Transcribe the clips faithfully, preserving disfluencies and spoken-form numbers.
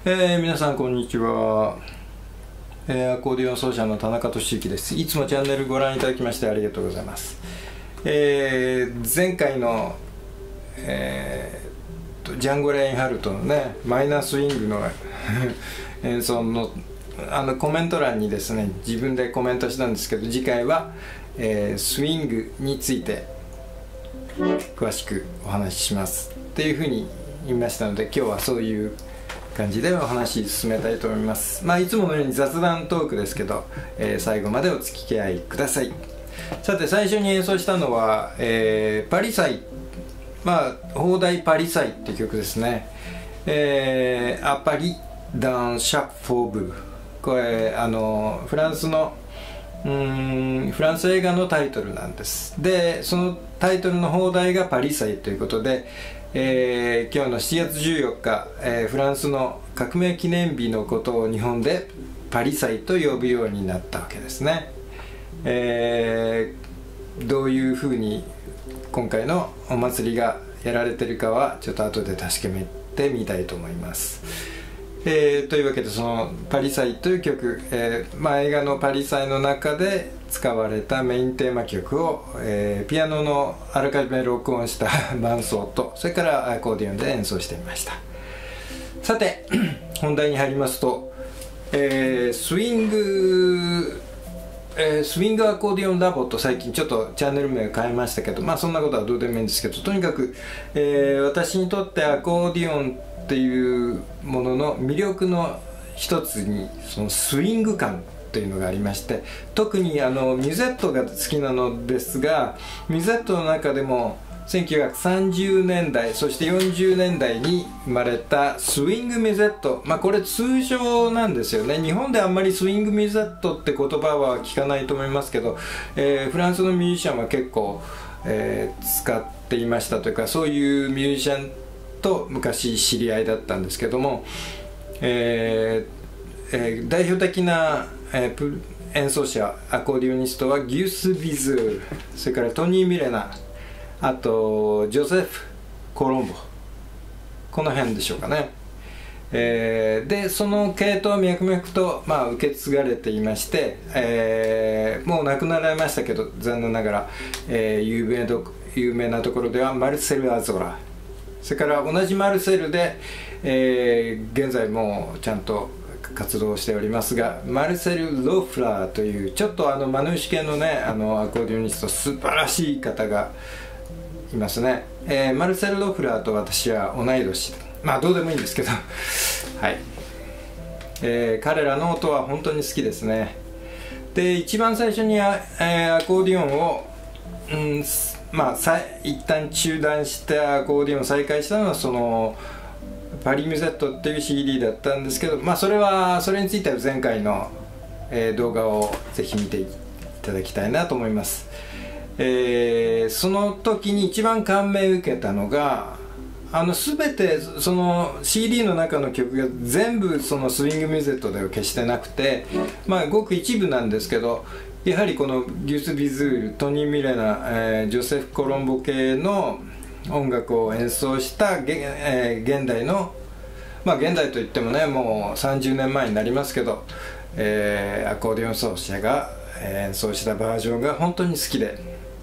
えー、皆さんこんにちは、えー、アコーディオン奏者の田中俊之です。いつもチャンネルご覧いただきましてありがとうございます。えー、前回の、えー、ジャンゴ・レインハルトのねマイナースイングの演奏のあのコメント欄にですね自分でコメントしたんですけど、次回は、えー、スイングについて詳しくお話ししますっていうふうに言いましたので、今日はそういう感じでお話進めたいと思います。まあいつものように雑談トークですけど、えー、最後までお付き合いください。さて最初に演奏したのは、えー、パリ祭、まあ放題パリ祭っていう曲ですね。えー、アパリダンシャフォーブ、これあのフランスのうーんフランス映画のタイトルなんです。でそのタイトルの放題がパリ祭ということで、えー、今日のしちがつじゅうよっか、えー、フランスの革命記念日のことを日本でパリ祭と呼ぶようになったわけですね。えー、どういうふうに今回のお祭りがやられてるかはちょっと後で確かめてみたいと思います。えー、というわけでそのパリ祭という曲、えーまあ、映画のパリ祭の中で使われたメインテーマ曲を、えー、ピアノのあらかじめ録音した伴奏とそれからアコーディオンで演奏してみました。さて本題に入りますと、えー、スイング、えー、スイングアコーディオンラボと最近ちょっとチャンネル名を変えましたけど、まあそんなことはどうでもいいんですけど、とにかく、えー、私にとってアコーディオンっていうものの魅力の一つにそのスイング感というのがありまして、特にあのミュゼットが好きなのですが、ミュゼットの中でもせんきゅうひゃくさんじゅうねんだいそしてよんじゅうねんだいに生まれたスイングミュゼット、まあこれ通称なんですよね。日本であんまりスイングミュゼットって言葉は聞かないと思いますけど、えー、フランスのミュージシャンは結構、えー、使っていましたというか、そういうミュージシャンと昔知り合いだったんですけども、えーえー、代表的な、えー、演奏者アコーディオニストはギュス・ビズール、それからトニー・ミレナ、あとジョセフ・コロンボ、この辺でしょうかね。えー、でその系統は脈々と、まあ、受け継がれていまして、えー、もう亡くなられましたけど残念ながら、えー、有名ど有名なところではマルセル・アゾラ、それから同じマルセルで、えー、現在もちゃんと活動しておりますが、マルセル・ロフラーというちょっとあのマヌーシ系のねあのアコーディオニスト素晴らしい方がいますね。えー、マルセル・ロフラーと私は同い年、まあどうでもいいんですけどはい、えー、彼らの音は本当に好きですね。で一番最初にあ、えー、アコーディオンを、うんまあ、さ一旦中断してアコーディオンを再開したのはそのパリミュゼットっていう シーディー だったんですけど、まあそれはそれについては前回の、えー、動画をぜひ見ていただきたいなと思います。えー、その時に一番感銘を受けたのが、あの全てその シーディー の中の曲が全部そのスイングミューゼットでは決してなくて、まあごく一部なんですけど、やはりこのギュス・ビズール、トニー・ミレナ、えー、ジョセフ・コロンボ系の音楽を演奏した、えー、現代の、まあ現代といってもねもうさんじゅうねんまえになりますけど、えー、アコーディオン奏者が演奏したバージョンが本当に好きで、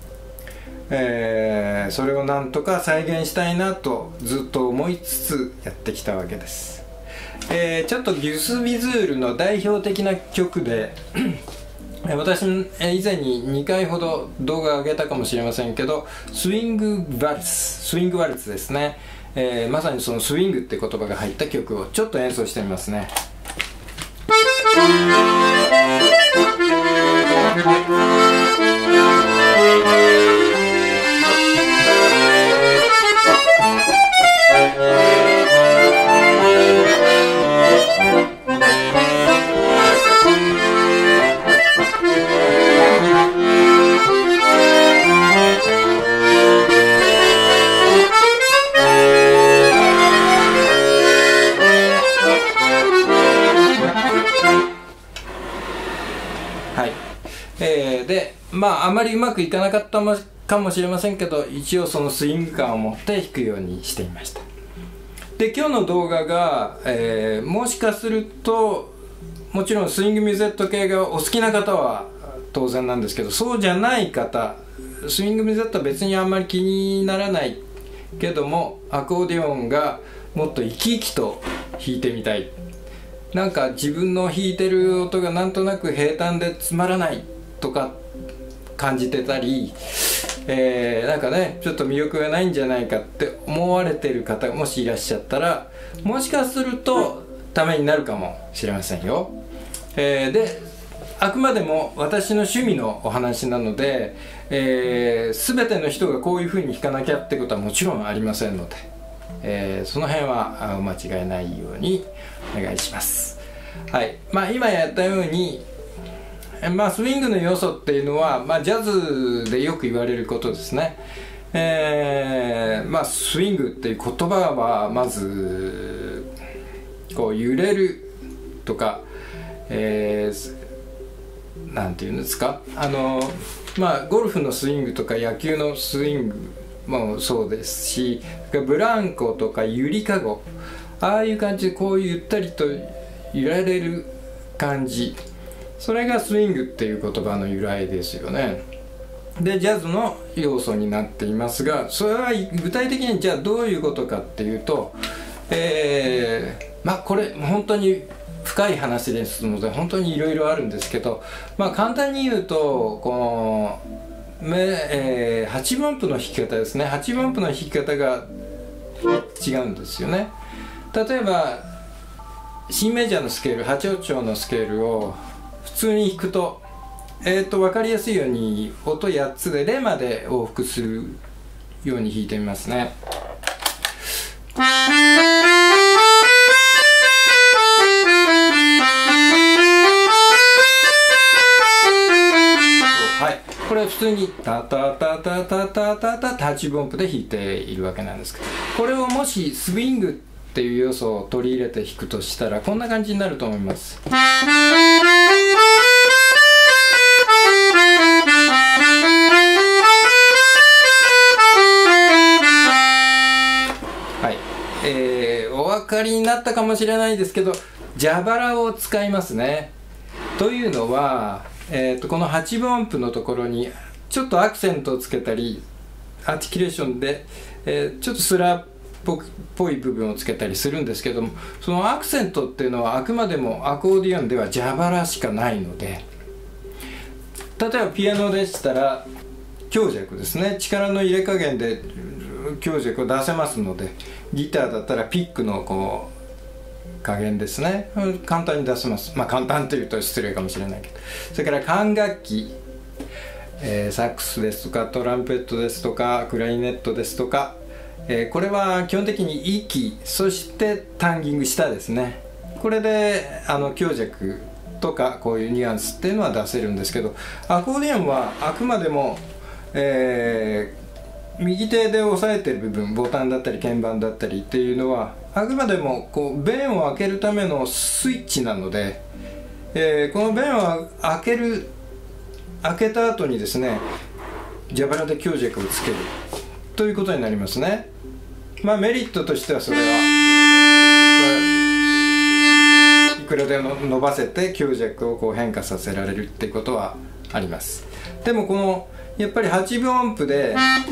えー、それをなんとか再現したいなとずっと思いつつやってきたわけです。えー、ちょっとギュス・ビズールの代表的な曲で私以前ににかいほど動画を上げたかもしれませんけど、スイングワルツスイングワルツですね。えー、まさにそのスイングって言葉が入った曲をちょっと演奏してみますね。えー、でまああまりうまくいかなかったかもしれませんけど、一応そのスイング感を持って弾くようにしていました。 で今日の動画が、えー、もしかするともちろんスイングミュゼット系がお好きな方は当然なんですけど、そうじゃない方、スイングミュゼットは別にあんまり気にならないけどもアコーディオンがもっと生き生きと弾いてみたい、なんか自分の弾いてる音がなんとなく平坦でつまらないとか感じてたり、えー、なんかねちょっと魅力がないんじゃないかって思われてる方がもしいらっしゃったら、もしかするとためになるかもしれませんよ。えー、であくまでも私の趣味のお話なので、えー、全ての人がこういう風に弾かなきゃってことはもちろんありませんので、えー、その辺はお間違いないようにお願いします。はい、まあ今やったように、まあスイングの要素っていうのは、まあ、ジャズでよく言われることですね。えー、まあスイングっていう言葉はまずこう揺れるとか、えー、なんていうんですか、あのまあゴルフのスイングとか野球のスイングもそうですし、ブランコとかゆりかご、ああいう感じでこうゆったりと揺られる感じ、それがスイングっていう言葉の由来ですよね。でジャズの要素になっていますが、それは具体的にじゃあどういうことかっていうと、えー、まあこれ本当に深い話ですので本当にいろいろあるんですけど、まあ簡単に言うとこのめ、えー、はちぶん音符の弾き方ですね。はちぶん音符の弾き方が違うんですよね。例えば C メジャーのスケール、はち音調のスケールを普通に弾くと、えーと分かりやすいように音やっつでレまで往復するように弾いてみますね。これ普通にタタタタタタタタタはちぶん音符で弾いているわけなんですけど、これをもしスイングっていう要素を取り入れて弾くとしたらこんな感じになると思います。はい、えー、お分かりになったかもしれないですけど、蛇腹を使いますね。というのはえー、とこのはちぶん音符のところにちょっとアクセントをつけたりアーティキュレーションで、えー、ちょっとスラーっぽ, ぽい部分をつけたりするんですけども、そのアクセントっていうのはあくまでもアコーディオンでは蛇腹しかないので、例えばピアノでしたら強弱ですね、力の入れ加減で強弱を出せますので、ギターだったらピックのこう加減ですね、簡単に出せます。まあ簡単というと失礼かもしれないけど、それから管楽器、えー、サックスですとかトランペットですとかクラリネットですとか、えー、これは基本的に息、そしてタンギング下ですね。これであの強弱とかこういうニュアンスっていうのは出せるんですけど、アコーディオンはあくまでも、えー、右手で押さえてる部分、ボタンだったり鍵盤だったりっていうのはあくまでもこう弁を開けるためのスイッチなので、えー、この弁を開ける開けた後にですね蛇腹で強弱をつけるということになりますね。まあメリットとしてはそれはいくらでも伸ばせて強弱をこう変化させられるっていうことはあります。でもこのやっぱりはちぶん音符で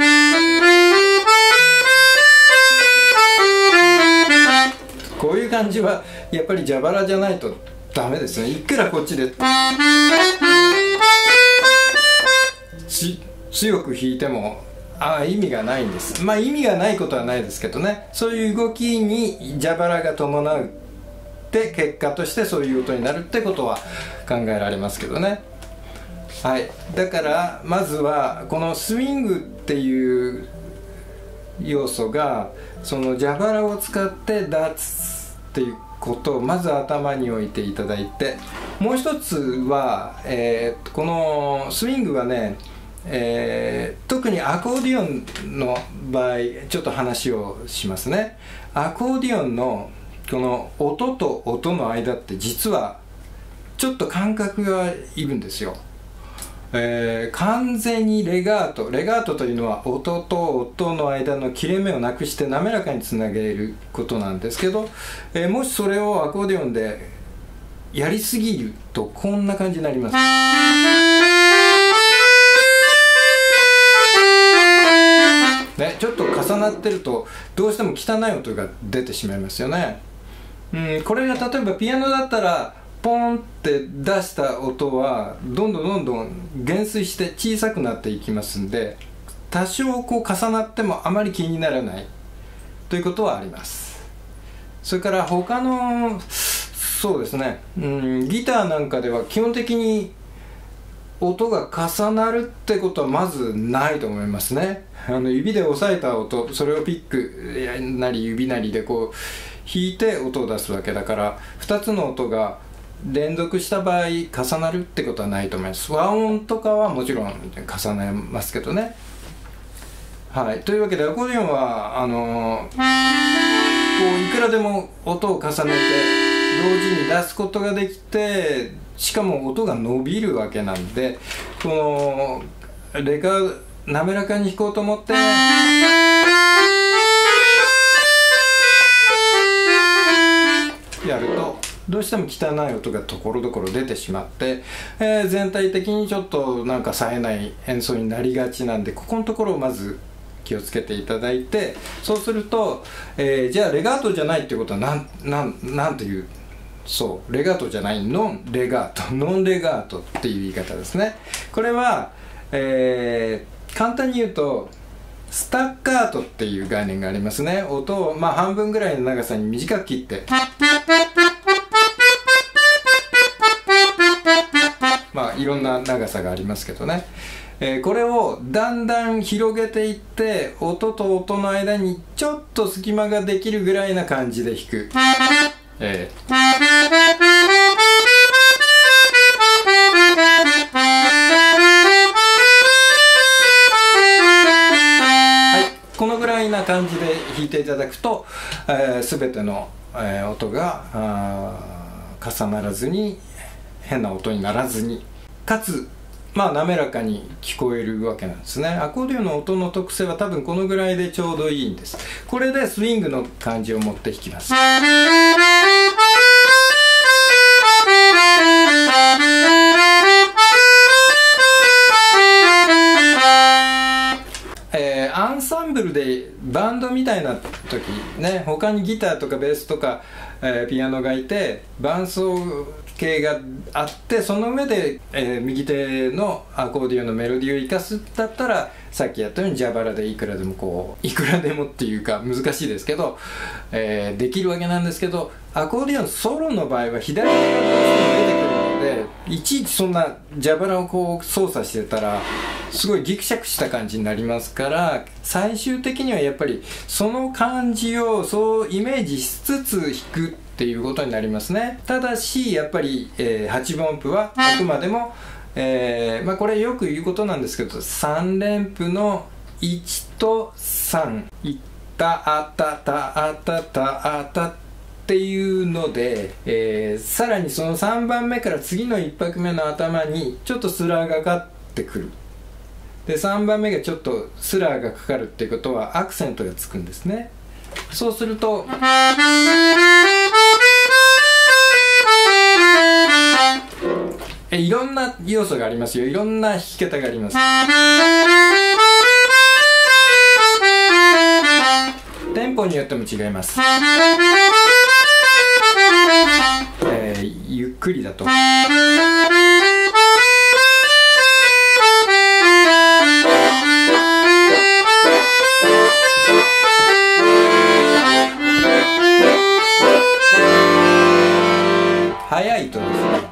こういう感じはやっぱり蛇腹じゃないとダメですね。いくらこっちで強く弾いてもあ意味がないんです。まあ意味がないことはないですけどね、そういう動きに蛇腹が伴うって結果としてそういう音になるってことは考えられますけどね。はい、だからまずはこのスイングっていう要素がその蛇腹を使って出すっていうことをまず頭に置いていただいて、もう一つは、えー、このスイングはね、えー、特にアコーディオンの場合ちょっと話をしますね。アコーディオンのこの音と音の間って実はちょっと間隔がいるんですよ。 えー、完全にレガートレガートというのは音と音の間の切れ目をなくして滑らかにつなげることなんですけど、えー、もしそれをアコーディオンでやりすぎるとこんな感じになります。ね、ちょっと重なってるとどうしても汚い音が出てしまいますよね。うん、これが例えばピアノだったらポンって出した音はどんどんどんどん減衰して小さくなっていきますんで、多少こう重なってもあまり気にならないということはあります。それから他のそうですね、うん、ギターなんかでは基本的に音が重なるってことはまずないと思いますね。あの指で押さえた音、それをピックなり指なりでこう弾いて音を出すわけだから、ふたつの音が連続した場合重なるってことはないと思います。和音とかはもちろん重ねますけどね。はい、というわけでアコーディオンはあのこういくらでも音を重ねて同時に出すことができて、しかも音が伸びるわけなんで、このレカ滑らかに弾こうと思ってやるとどうしても汚い音がところどころ出てしまって、えー、全体的にちょっとなんか冴えない演奏になりがちなんで、ここのところをまず気をつけていただいて、そうすると、えー、じゃあレガートじゃないってことはなんなんなんていう、そうレガートじゃないノンレガートノンレガートっていう言い方ですね。これは、えー、簡単に言うとスタッカートっていう概念がありますね。音を、まあ、半分ぐらいの長さに短く切ってまあいろんな長さがありますけどね、えー、これをだんだん広げていって音と音の間にちょっと隙間ができるぐらいな感じで弾く、えー、はいこのぐらいな感じで弾いていただくと、えー、全ての、えー、音が重ならずに変な音にならずに、かつまあ滑らかに聞こえるわけなんですね。アコーディオンの音の特性は多分このぐらいでちょうどいいんです。これでスイングの感じを持って弾きます。えー、アンサンブルでバンドみたいな時ね、他にギターとかベースとか、えー、ピアノがいて伴奏系があって、その上で、えー、右手のアコーディオンのメロディーを生かすだったら、さっきやったように蛇腹でいくらでもこういくらでもっていうか難しいですけど、えー、できるわけなんですけど、アコーディオンソロの場合は左手がどうしても出てくるので、いちいちそんな蛇腹をこう操作してたらすごいギクシャクした感じになりますから、最終的にはやっぱりその感じをそうイメージしつつ弾くっていうことになりますね。ただしやっぱり、えー、はちぶん音符はあくまでも、えーまあ、これよく言うことなんですけど、さん連符のいちとさん、いったあたたあたたあたっていうので、えー、さらにそのさんばんめから次のいっぱくめの頭にちょっとスラーがかかってくる。でさんばんめがちょっとスラーがかかるっていうことはアクセントがつくんですね。そうするとえいろんな要素がありますよ。いろんな弾き方があります。テンポによっても違います。えー、ゆっくりだと速いとですね、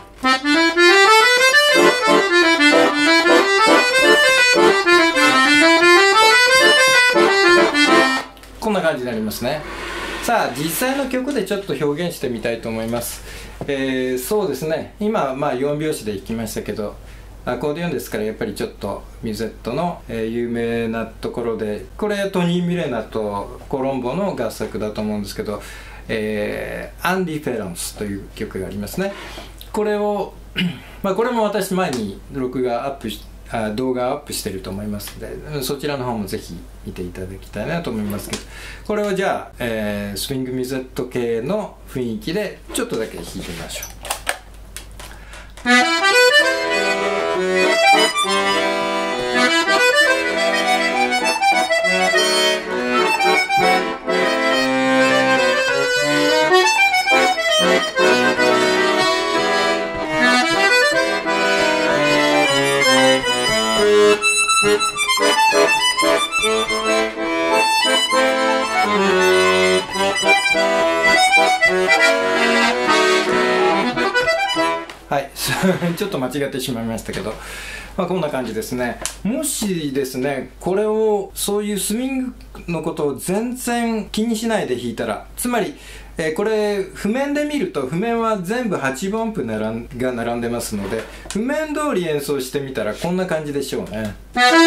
こんな感じになりますね。さあ実際の曲でちょっと表現してみたいと思います。えー、そうですね、今まあよん拍子で弾きましたけど、アコーディオンですからやっぱりちょっとミュゼットの、えー、有名なところで、これトニー・ミレナとコロンボの合作だと思うんですけど、えー、アンディ・フェロンスという曲がありますね。これをまあこれも私前に録画アップしあ動画アップしてると思いますので、そちらの方もぜひ見ていただきたいなと思いますけど、これをじゃあ、えー、スイングミュゼット系の雰囲気でちょっとだけ弾いてみましょう。はい、ちょっと間違ってしまいましたけど、まあ、こんな感じですね。もしですね、これをそういうスイングのことを全然気にしないで弾いたら、つまり、えー、これ譜面で見ると譜面は全部はちぶ音符ならんが並んでますので、譜面通り演奏してみたらこんな感じでしょうね。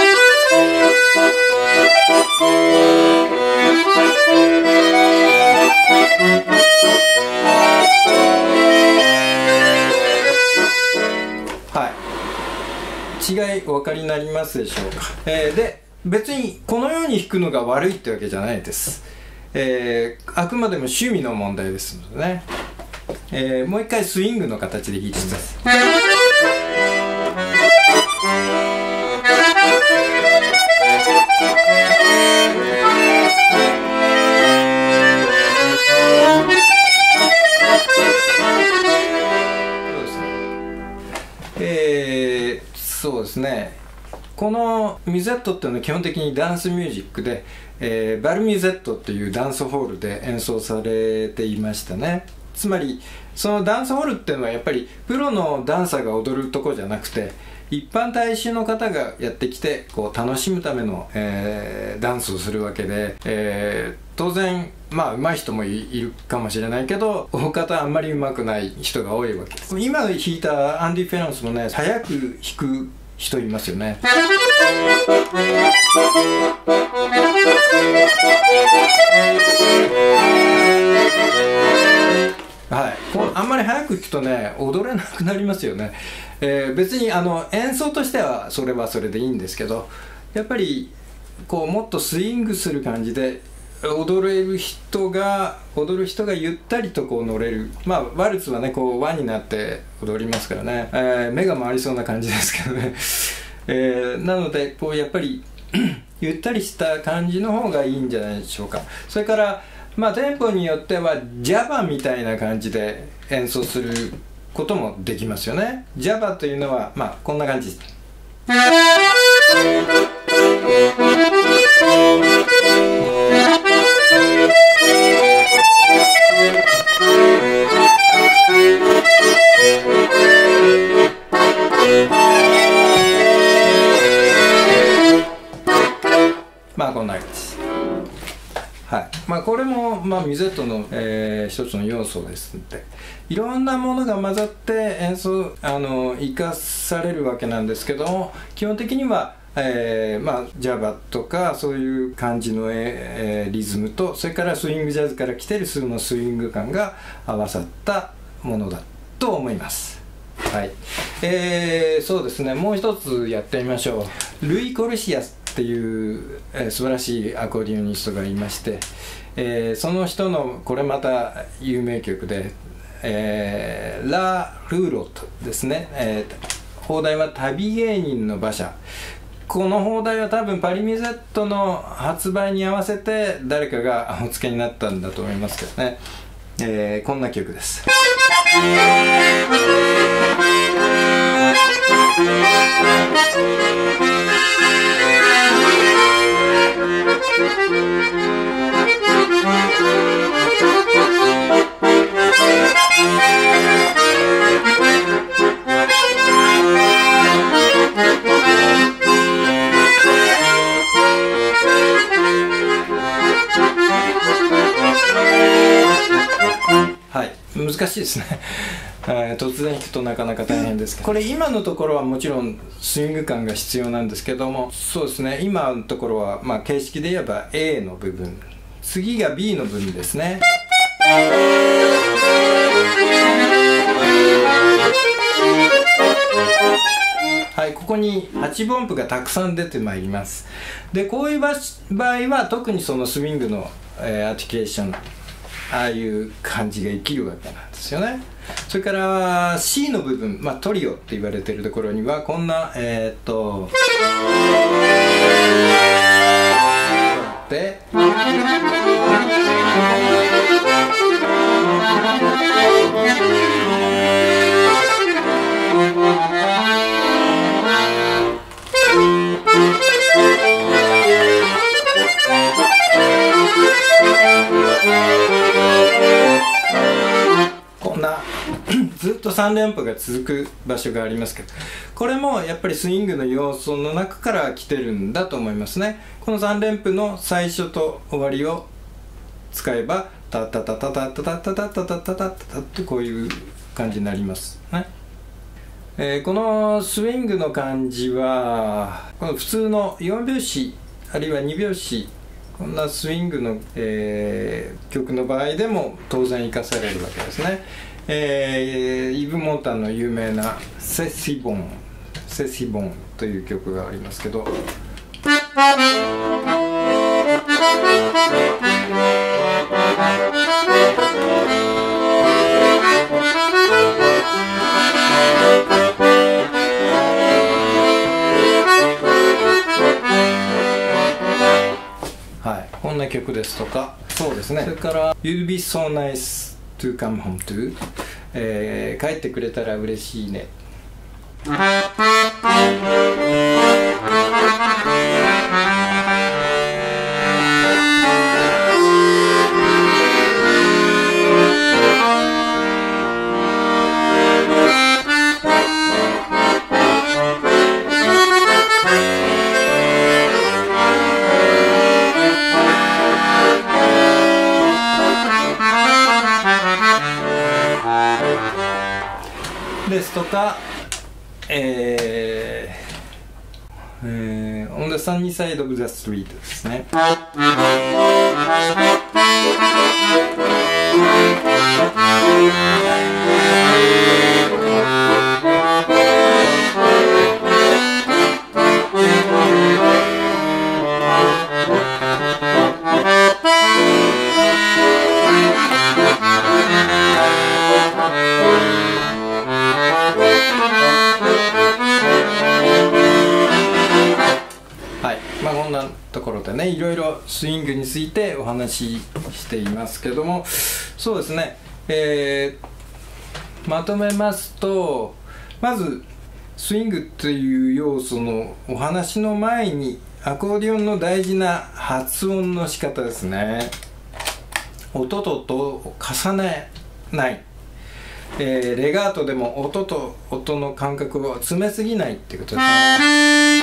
違いお分かりになりますでしょうか。えー、で別にこのように弾くのが悪いってわけじゃないです、えー、あくまでも趣味の問題ですのでね、えー、もう一回スイングの形で弾いてみます。えーそうですね、このミュゼットっていうのは基本的にダンスミュージックで、えー、バルミュゼットっていうダンスホールで演奏されていましたね。つまりそのダンスホールっていうのはやっぱりプロのダンサーが踊るとこじゃなくて、一般大衆の方がやってきてこう楽しむための、えー、ダンスをするわけで、えー、当然まあ上手い人も い, いるかもしれないけど、大方あんまり上手くない人が多いわけです。今弾いたアンディ・フェランスもね、早く弾く人いますよね。はい、あんまり早く弾くとね踊れなくなりますよね。えー、別にあの演奏としてはそれはそれでいいんですけど、やっぱりこうもっとスイングする感じで踊れる人が踊る人がゆったりとこう乗れる。まあワルツはねこう輪になって踊りますからね、えー、目が回りそうな感じですけどね、えー、なのでこうやっぱりゆったりした感じの方がいいんじゃないでしょうか。それからまあテンポによってはジャバみたいな感じで演奏することもできますよね。ジャバというのはまあこんな感じです。まあこんな感じです。はい、まあこれも、まあ、ミュゼットの、えー、一つの要素ですので、いろんなものが混ざって演奏あの生かされるわけなんですけども、基本的には、えーまあ、ジャバとかそういう感じの、えー、リズムと、それからスイングジャズから来てるそのスイング感が合わさったものだと思います。はい、えー、そうですね、もう一つやってみましょう。ルイ・コルシアスっていう、えー、素晴らしいアコーディオニストがいまして、えー、その人のこれまた有名曲で、えー、ラ・ルーロットですね、えー、邦題は旅芸人の馬車。この邦題は多分パリミュゼットの発売に合わせて誰かがお付けになったんだと思いますけどね、えー、こんな曲です。はい、難しいですね突然弾くとなかなか大変ですけど、これ今のところはもちろんスイング感が必要なんですけども、そうですね、今のところは、まあ、形式で言えば A の部分、次が B の部分ですね。 はい、ここにはちぶ音符がたくさん出てまいります。でこういう場合は特にそのスイングの、えー、アーティキュレーション、ああいう感じが生きるわけなんですよね。それから C の部分、まあ、トリオって言われてるところにはこんなえー、っとでこんなずっとさん連符が続く場所がありますけど、これもやっぱりスイングの要素の中から来てるんだと思いますね。このさん連符の最初と終わりを使えばタタタタタタタタタタタタタタってこういう感じになりますね。えー、このスイングの感じはこの普通のよん拍子あるいはに拍子、こんなスイングの、えー、曲の場合でも当然生かされるわけですね。えー、イヴ・モンタンの有名な「セシボン」「セシボン」という曲がありますけど、はい、こんな曲ですとか、そうですね。それから「You'll be so nice to come home to」、えー、帰ってくれたら嬉しいね。ですとか、えーえー、On the sunny side of the street ですね。まあこんなところでね、いろいろスイングについてお話ししていますけども、そうですね、えー、まとめますと、まずスイングという要素のお話の前にアコーディオンの大事な発音の仕方ですね。音と音を重ねない、えー、レガートでも音と音の間隔を詰めすぎないっていうことですね。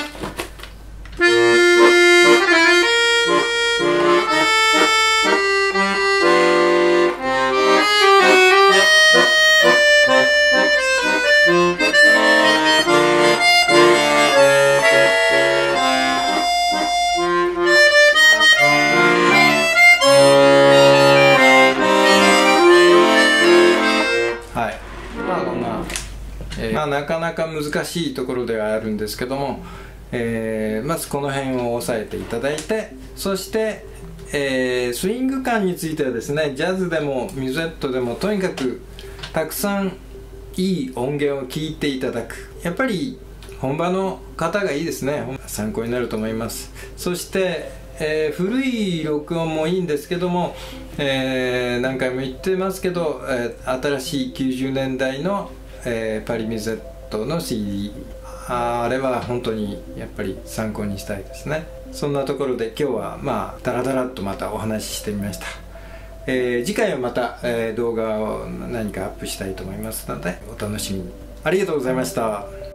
まあ、なかなか難しいところではあるんですけども、えー、まずこの辺を押さえていただいて、そして、えー、スイング感についてはですね、ジャズでもミュゼットでもとにかくたくさんいい音源を聴いていただく。やっぱり本場の方がいいですね。参考になると思います。そして、えー、古い録音もいいんですけども、えー、何回も言ってますけど、えー、新しいきゅうじゅうねんだいのえー、パリミゼットの シーディー、 あ, あれは本当にやっぱり参考にしたいですね。そんなところで今日はまあダラダラっとまたお話ししてみました。えー、次回はまた、えー、動画を何かアップしたいと思いますのでお楽しみに。ありがとうございました。